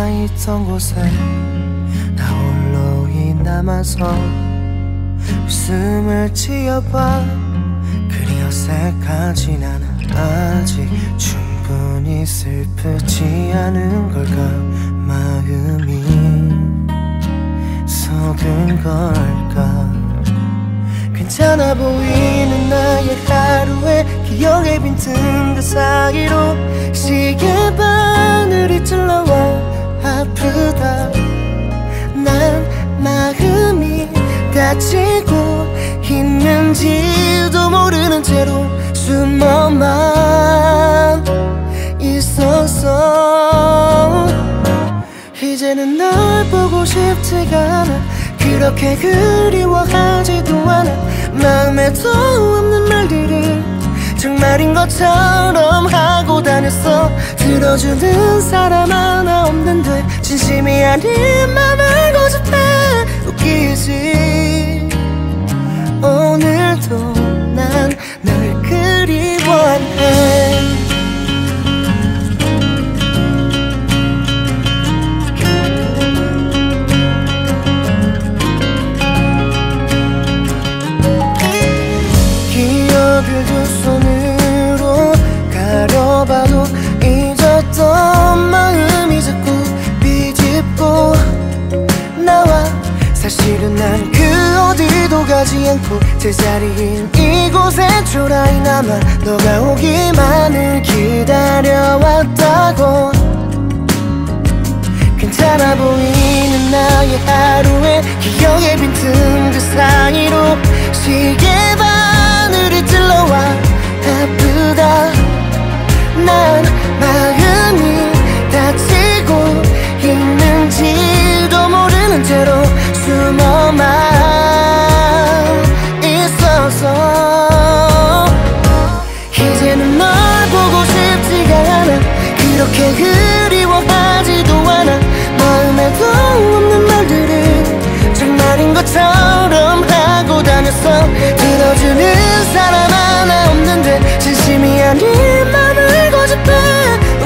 있던 곳에 나 홀로 남아서 웃음을 지어봐. 그리 어색하진 않아. 아직 충분히 슬프지 않은 걸까. 마음이 속은 걸까. 괜찮아 보이는 나의 하루에 기억의 빈틈들 사이로 시계바늘이 찔러와 아프다. 난 마음이 다치고 있는지도 모르는 채로 숨어만 있었어. 이제는 널 보고 싶지가 않아. 그렇게 그리워하지도 않아. 마음에도 없는 말들을 정말인 것처럼 하고 다녔어. 들어주는 사람 하나 없는데 진심이 아닌 맘을 고집해 웃기지. 오늘도 난 널 그리워해. 두 손으로 가려봐도 잊었던 마음이 자꾸 비집고 나와. 사실은 난 그 어디도 가지 않고 제자리인 이곳에 초라히 남아 너가 오기만을 기다려왔다고. 괜찮아 보이는 나의 하루에 기억의 빈틈 그 사이로 시계바늘이 찔러와 아프다. 난 마음이 다치고 있는지도 모르는 채로 숨어만 있어서. 이제는 널 보고 싶지가 않아. 그렇게 그리워하지도 않아. 마음에도 없는 말들을 정말인 것처럼 하고 다녔어. 들어주는 사람 하나 없는데 진심이 아닌 맘을 고집해